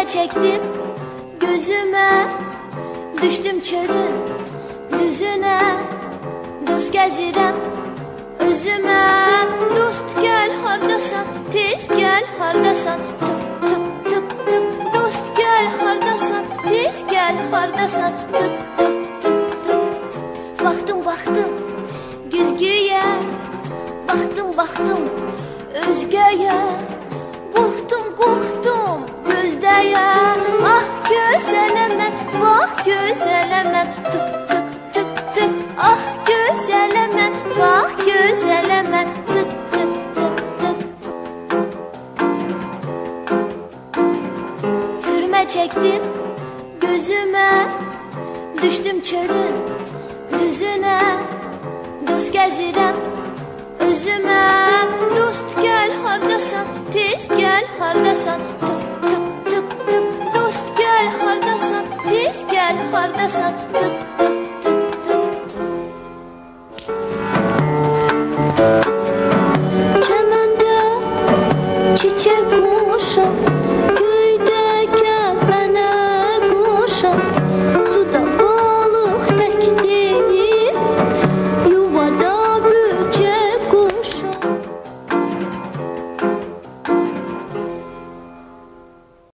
çektim gözüme, düştüm çölün düzüne. Dost gəzirəm özümə, dost gəl hardasan, tez gəl hardasan. Tıp tıp tıp tıp, dost gəl hardasan, tez gəl hardasan. Tıp tıp tıp tıp. Baxdım baxdım güzgüyə, baxdım baxdım özgəyə. Qorxdum qorxdum gözdəyə, ah gözələm mən, bax gözələm mən. Tıp tıp tıp tıp, ah gözələm mən, bax gözələm mən. Tıp tıp tıp tıp. Sürmə çəkdim gözümə, düşdüm çölün düzünə. Dost gəzirəm özümə, dost gəl hardasan, tez gəl hardasan. Tıp tıp tıp tıp, dost gəl hardasan, tez gəl hardasan. Tıp tıp tıp tıp. Çəməndə çiçək quşum,